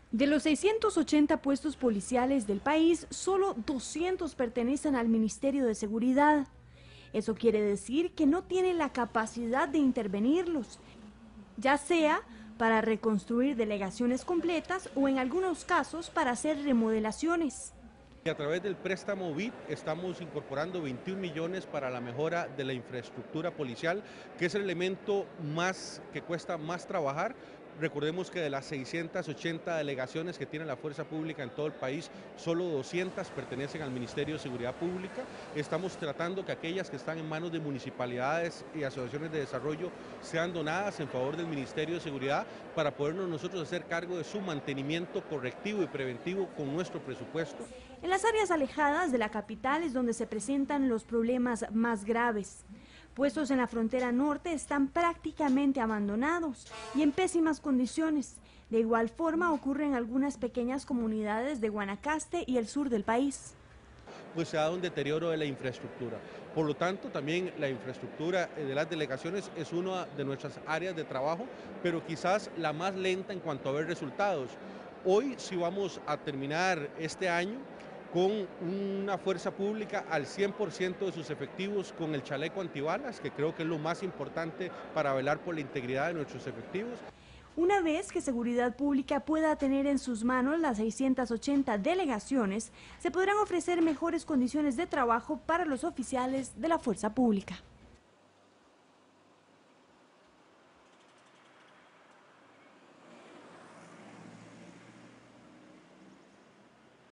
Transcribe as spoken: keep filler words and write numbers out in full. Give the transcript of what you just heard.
De los seiscientos ochenta puestos policiales del país, solo doscientos pertenecen al Ministerio de Seguridad. Eso quiere decir que no tienen la capacidad de intervenirlos, ya sea para reconstruir delegaciones completas o en algunos casos para hacer remodelaciones. A través del préstamo B I D estamos incorporando veintiún millones para la mejora de la infraestructura policial, que es el elemento más que cuesta más trabajar. Recordemos que de las seiscientas ochenta delegaciones que tiene la fuerza pública en todo el país, solo doscientas pertenecen al Ministerio de Seguridad Pública. Estamos tratando que aquellas que están en manos de municipalidades y asociaciones de desarrollo sean donadas en favor del Ministerio de Seguridad para podernos nosotros hacer cargo de su mantenimiento correctivo y preventivo con nuestro presupuesto. En las áreas alejadas de la capital es donde se presentan los problemas más graves. Puestos en la frontera norte están prácticamente abandonados y en pésimas condiciones. De igual forma ocurre en algunas pequeñas comunidades de Guanacaste y el sur del país. Pues se ha dado un deterioro de la infraestructura. Por lo tanto, también la infraestructura de las delegaciones es una de nuestras áreas de trabajo, pero quizás la más lenta en cuanto a ver resultados. Hoy sí vamos a terminar este año con una fuerza pública al cien por ciento de sus efectivos, con el chaleco antibalas, que creo que es lo más importante para velar por la integridad de nuestros efectivos. Una vez que Seguridad Pública pueda tener en sus manos las seiscientas ochenta delegaciones, se podrán ofrecer mejores condiciones de trabajo para los oficiales de la fuerza pública.